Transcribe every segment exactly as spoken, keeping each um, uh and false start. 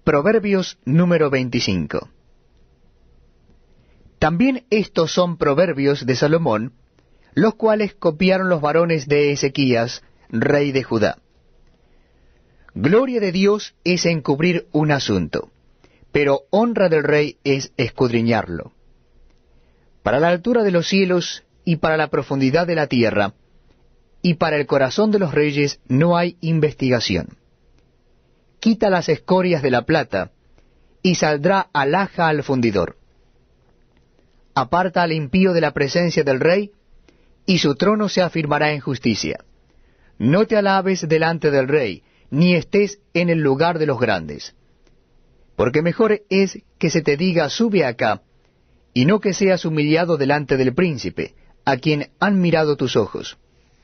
Proverbios número veinticinco. También estos son proverbios de Salomón, los cuales copiaron los varones de Ezequías, rey de Judá. Gloria de Dios es encubrir un asunto, pero honra del rey es escudriñarlo. Para la altura de los cielos y para la profundidad de la tierra, y para el corazón de los reyes no hay investigación. Quita las escorias de la plata, y saldrá alhaja al fundidor. Aparta al impío de la presencia del rey, y su trono se afirmará en justicia. No te alabes delante del rey, ni estés en el lugar de los grandes. Porque mejor es que se te diga sube acá, y no que seas humillado delante del príncipe, a quien han mirado tus ojos.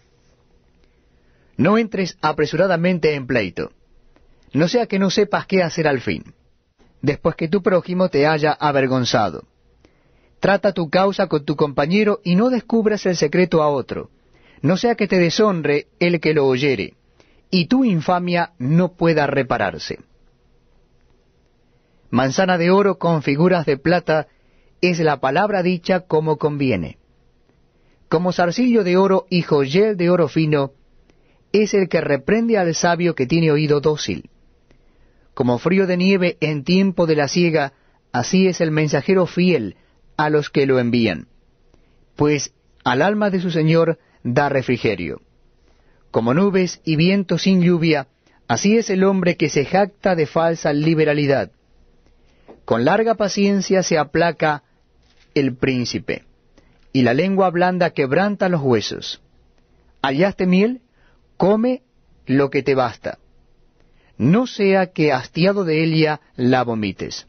No entres apresuradamente en pleito, no sea que no sepas qué hacer al fin, después que tu prójimo te haya avergonzado. Trata tu causa con tu compañero y no descubras el secreto a otro, no sea que te deshonre el que lo oyere, y tu infamia no pueda repararse. Manzana de oro con figuras de plata es la palabra dicha como conviene. Como zarcillo de oro y joyel de oro fino es el que reprende al sabio que tiene oído dócil. Como frío de nieve en tiempo de la siega, así es el mensajero fiel a los que lo envían, pues al alma de su Señor da refrigerio. Como nubes y viento sin lluvia, así es el hombre que se jacta de falsa liberalidad. Con larga paciencia se aplaca el príncipe, y la lengua blanda quebranta los huesos. ¿Hallaste miel? Come lo que te basta. No sea que hastiado de ella la vomites.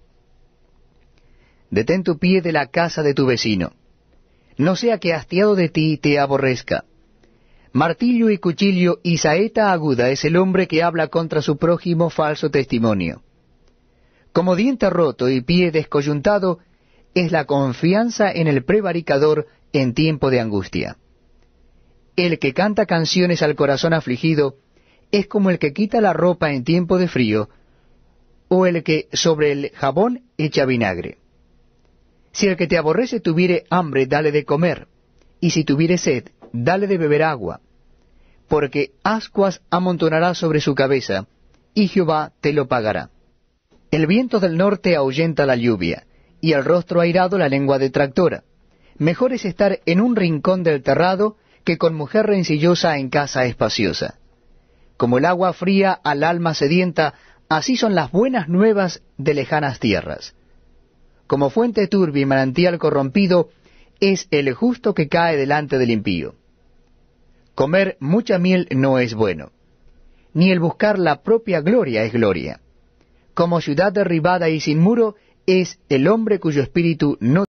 Detén tu pie de la casa de tu vecino. No sea que hastiado de ti te aborrezca. Martillo y cuchillo y saeta aguda es el hombre que habla contra su prójimo falso testimonio. Como diente roto y pie descoyuntado es la confianza en el prevaricador en tiempo de angustia. El que canta canciones al corazón afligido es como el que quita la ropa en tiempo de frío, o el que sobre el jabón echa vinagre. Si el que te aborrece tuviere hambre, dale de comer, y si tuviere sed, dale de beber agua, porque ascuas amontonará sobre su cabeza, y Jehová te lo pagará. El viento del norte ahuyenta la lluvia, y el rostro airado la lengua detractora. Mejor es estar en un rincón del terrado que con mujer rencillosa en casa espaciosa. Como el agua fría al alma sedienta, así son las buenas nuevas de lejanas tierras. Como fuente turbia y manantial corrompido, es el justo que cae delante del impío. Comer mucha miel no es bueno, ni el buscar la propia gloria es gloria. Como ciudad derribada y sin muro, es el hombre cuyo espíritu no